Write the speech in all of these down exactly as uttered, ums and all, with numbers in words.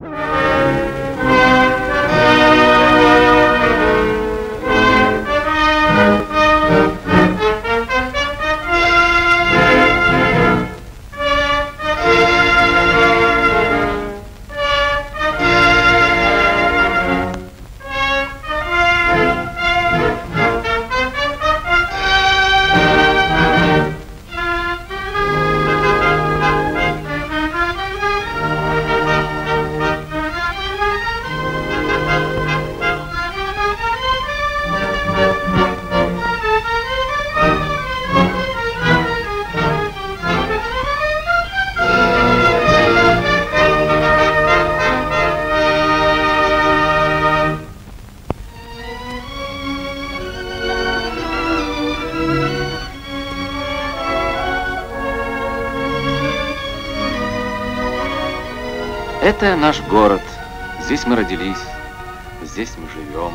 Это наш город. Здесь мы родились, здесь мы живем.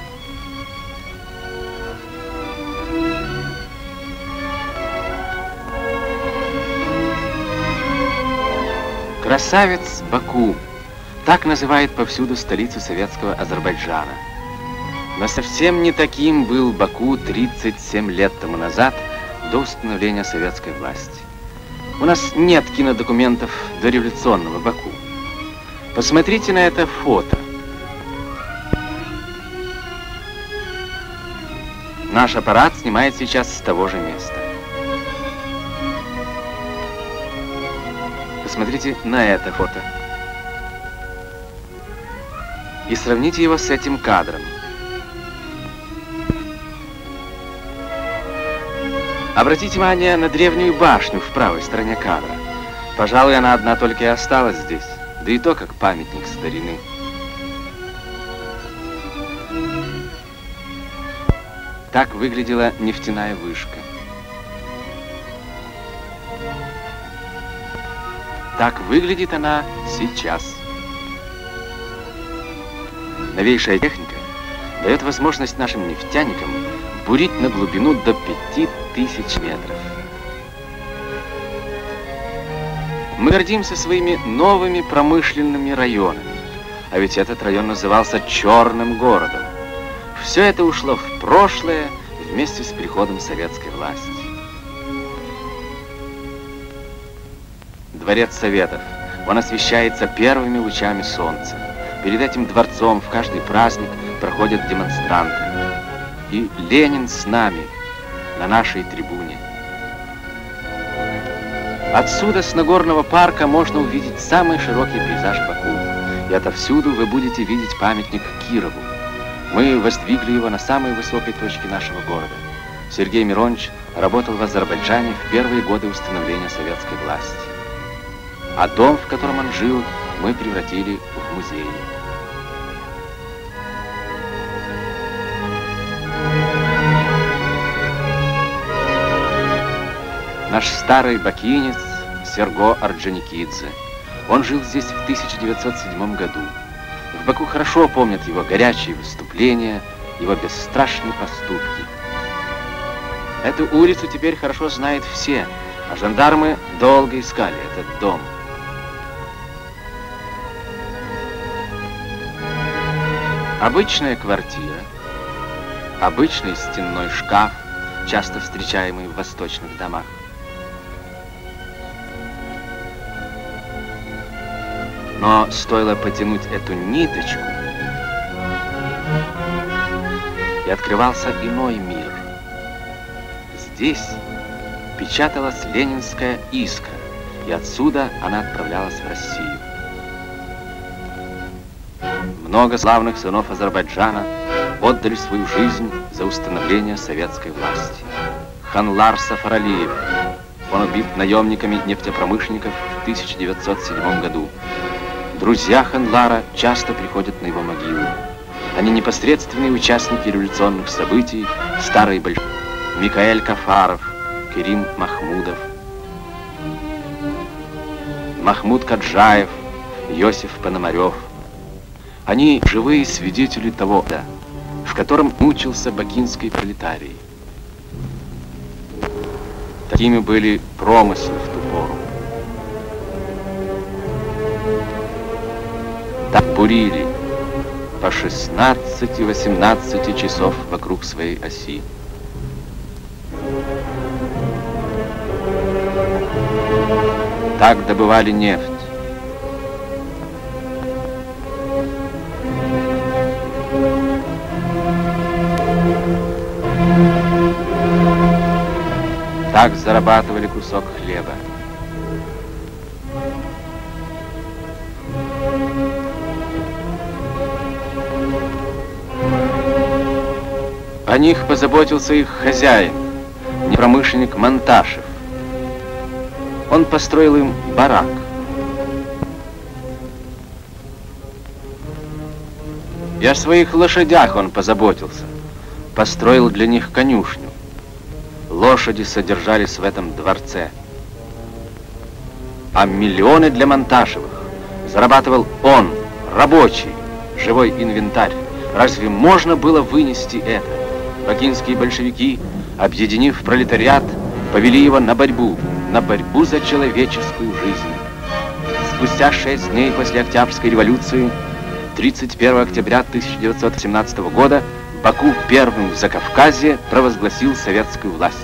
Красавец Баку. Так называет повсюду столицу советского Азербайджана. Но совсем не таким был Баку тридцать семь лет тому назад, до установления советской власти. У нас нет кинодокументов дореволюционного Баку. Посмотрите на это фото. Наш аппарат снимает сейчас с того же места. Посмотрите на это фото. И сравните его с этим кадром. Обратите внимание на древнюю башню в правой стороне кадра. Пожалуй, она одна только и осталась здесь. Да и то, как памятник старины. Так выглядела нефтяная вышка. Так выглядит она сейчас. Новейшая техника дает возможность нашим нефтяникам бурить на глубину до пяти тысяч метров. Мы гордимся своими новыми промышленными районами. А ведь этот район назывался Черным городом. Все это ушло в прошлое вместе с приходом советской власти. Дворец Советов. Он освещается первыми лучами солнца. Перед этим дворцом в каждый праздник проходят демонстранты. И Ленин с нами на нашей трибуне. Отсюда, с Нагорного парка, можно увидеть самый широкий пейзаж Баку. И отовсюду вы будете видеть памятник Кирову. Мы воздвигли его на самой высокой точке нашего города. Сергей Миронович работал в Азербайджане в первые годы установления советской власти. А дом, в котором он жил, мы превратили в музей. Наш старый бакинец Серго Орджоникидзе. Он жил здесь в тысяча девятьсот седьмом году. В Баку хорошо помнят его горячие выступления, его бесстрашные поступки. Эту улицу теперь хорошо знают все, а жандармы долго искали этот дом. Обычная квартира, обычный стенной шкаф, часто встречаемый в восточных домах. Но стоило потянуть эту ниточку, и открывался иной мир. Здесь печаталась ленинская искра, и отсюда она отправлялась в Россию. Много славных сынов Азербайджана отдали свою жизнь за установление советской власти. Ханлар Сафаралиев, он убит наемниками нефтепромышленников в тысяча девятьсот седьмом году. Друзья Ханлара часто приходят на его могилу. Они непосредственные участники революционных событий, старые большевики. Микаэль Кафаров, Керим Махмудов, Махмуд Каджаев, Йосиф Пономарев. Они живые свидетели того, да, в котором мучился бакинский пролетарий. Такими были промыслы в ту пору. Так бурили по шестнадцати-восемнадцати часов вокруг своей оси. Так добывали нефть. Так зарабатывали кусок хлеба. О них позаботился их хозяин, промышленник Монташев. Он построил им барак. И о своих лошадях он позаботился. Построил для них конюшню. Лошади содержались в этом дворце. А миллионы для Монташевых зарабатывал он, рабочий, живой инвентарь. Разве можно было вынести это? Бакинские большевики, объединив пролетариат, повели его на борьбу, на борьбу за человеческую жизнь. Спустя шесть дней после Октябрьской революции, тридцать первого октября тысяча девятьсот семнадцатого года, Баку первым в Закавказье провозгласил советскую власть.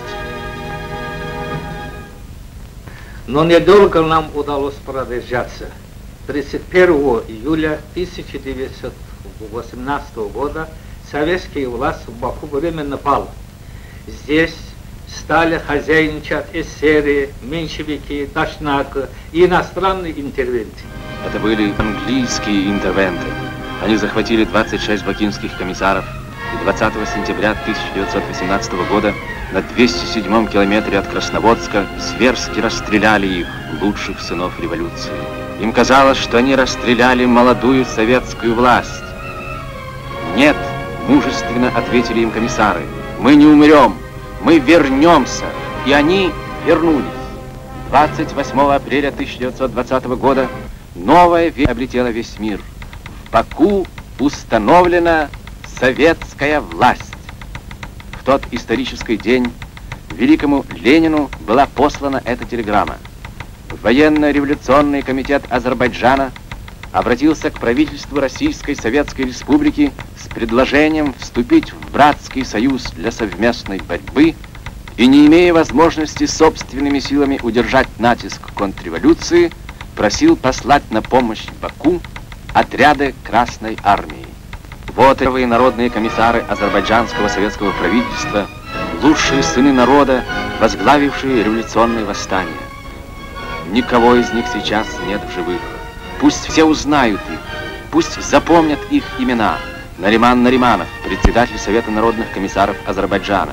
Но недолго нам удалось продержаться. тридцать первого июля тысяча девятьсот восемнадцатого года советская власть в Баку временно пала. Здесь стали хозяйничать эсеры, меньшевики, ташнака и иностранные интервенты. Это были английские интервенты. Они захватили двадцать шесть бакинских комиссаров и двадцатого сентября тысяча девятьсот восемнадцатого года на двухсот седьмом километре от Красноводска зверски расстреляли их, лучших сынов революции. Им казалось, что они расстреляли молодую советскую власть. Нет, мужественно ответили им комиссары, мы не умрем, мы вернемся. И они вернулись. двадцать восьмого апреля тысяча девятьсот двадцатого года новая весть облетела весь мир. В Баку установлена советская власть. В тот исторический день великому Ленину была послана эта телеграмма. Военно-революционный комитет Азербайджана обратился к правительству Российской Советской Республики с предложением вступить в братский союз для совместной борьбы и, не имея возможности собственными силами удержать натиск контрреволюции, просил послать на помощь Баку отряды Красной Армии. Вот первые народные комиссары азербайджанского советского правительства, лучшие сыны народа, возглавившие революционные восстания. Никого из них сейчас нет в живых. Пусть все узнают их, пусть запомнят их имена. Нариман Нариманов, председатель Совета народных комиссаров Азербайджана.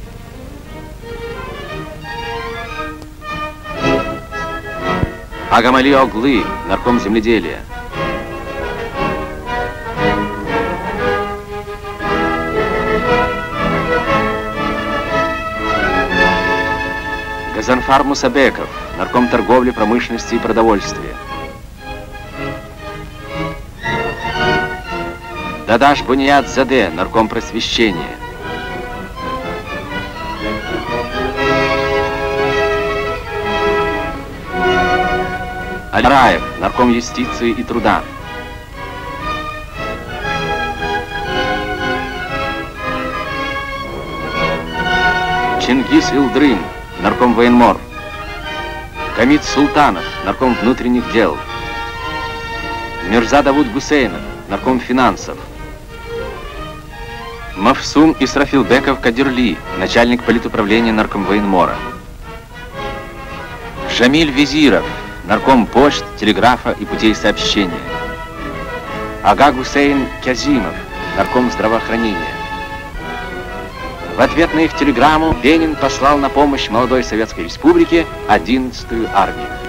Агамали Оглы, нарком земледелия. Газанфар Мусабеков, нарком торговли, промышленности и продовольствия. Дадаш Буният Заде, нарком просвещения. Алираев, нарком юстиции и труда. Чингис Илдрым, нарком военмор. Камид Султанов, нарком внутренних дел. Мирза Давуд Гусейнов, нарком финансов. Мавсум Исрафилбеков Кадирли, начальник политуправления наркомвоенмора. Жамиль Визиров, нарком почт, телеграфа и путей сообщения. Ага Гусейн Кязимов, нарком здравоохранения. В ответ на их телеграмму Ленин послал на помощь молодой Советской Республике одиннадцатую армию.